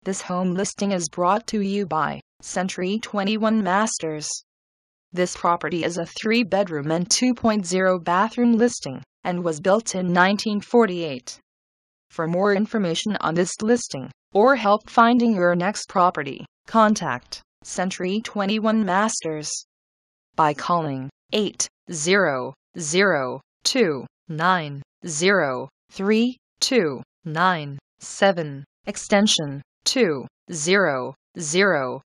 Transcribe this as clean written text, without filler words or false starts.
This home listing is brought to you by Century 21 Masters. This property is a 3-bedroom and 2.0 bathroom listing and was built in 1948. For more information on this listing or help finding your next property, contact Century 21 Masters by calling 800-290-3297, extension 200.